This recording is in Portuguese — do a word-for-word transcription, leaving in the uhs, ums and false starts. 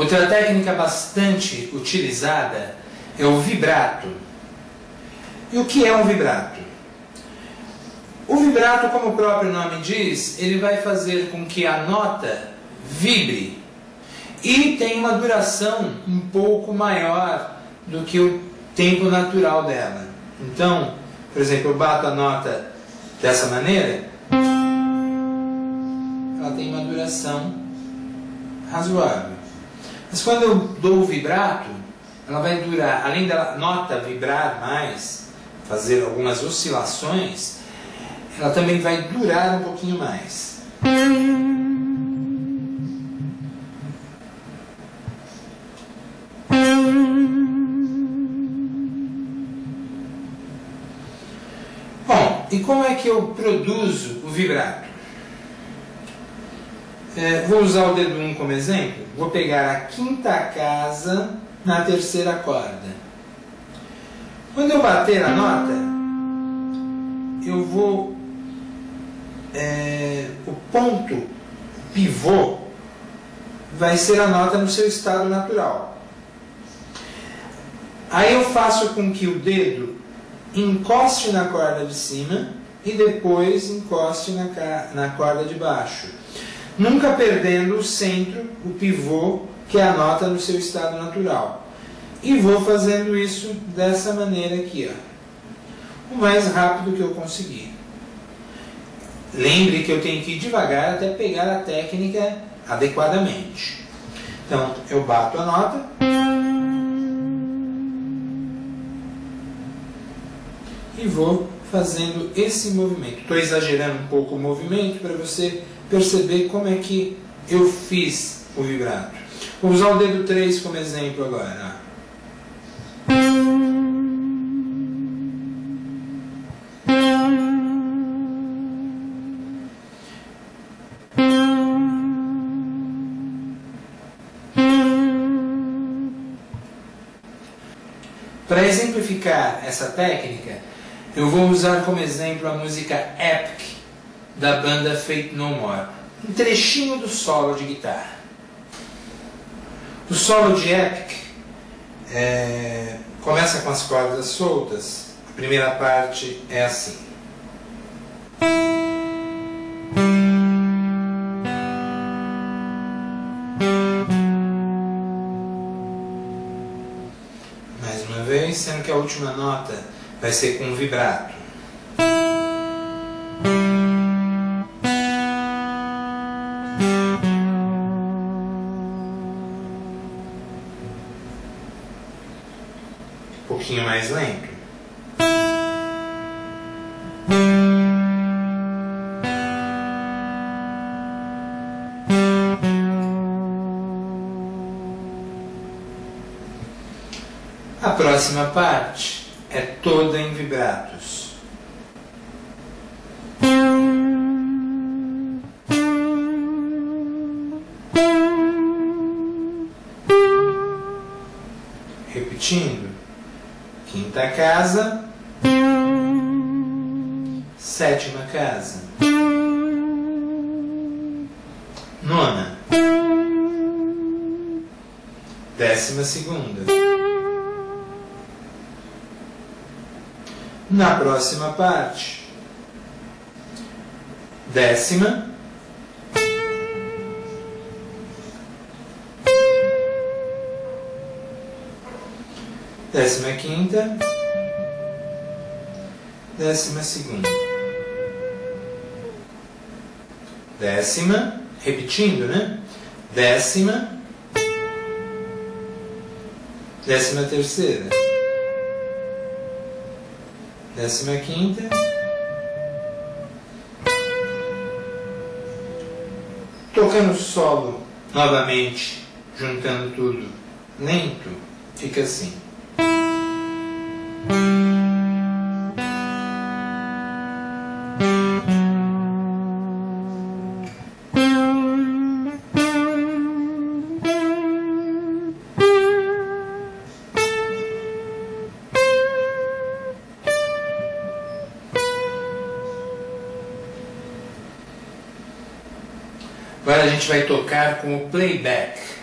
Outra técnica bastante utilizada é o vibrato. E o que é um vibrato? O vibrato, como o próprio nome diz, ele vai fazer com que a nota vibre e tem uma duração um pouco maior do que o tempo natural dela. Então, por exemplo, eu bato a nota dessa maneira, ela tem uma duração razoável. Mas quando eu dou o vibrato, ela vai durar, além da nota vibrar mais, fazer algumas oscilações, ela também vai durar um pouquinho mais. Bom, e como é que eu produzo o vibrato? É, vou usar o dedo um como exemplo. Vou pegar a quinta casa na terceira corda. Quando eu bater a nota, eu vou... É, o ponto pivô vai ser a nota no seu estado natural. Aí eu faço com que o dedo encoste na corda de cima e depois encoste na, na corda de baixo, nunca perdendo o centro, o pivô, que é a nota no seu estado natural. E vou fazendo isso dessa maneira aqui, ó, o mais rápido que eu conseguir. Lembre que eu tenho que ir devagar até pegar a técnica adequadamente. Então, eu bato a nota. E vou fazendo esse movimento. Estou exagerando um pouco o movimento para você perceber como é que eu fiz o vibrato. Vou usar o dedo três como exemplo agora. Para exemplificar essa técnica, eu vou usar como exemplo a música Epic, da banda Faith No More. Um trechinho do solo de guitarra. O solo de Epic é, começa com as cordas soltas. A primeira parte é assim. Mais uma vez, sendo que a última nota vai ser com vibrato. Um pouquinho mais lento. A próxima parte é toda em vibratos. Repetindo. Quinta casa, sétima casa, nona, décima segunda. Na próxima parte, décima, décima quinta, décima segunda, décima, repetindo, né? Décima, décima terceira, décima quinta, tocando solo novamente, juntando tudo lento, fica assim. Agora a gente vai tocar com o playback.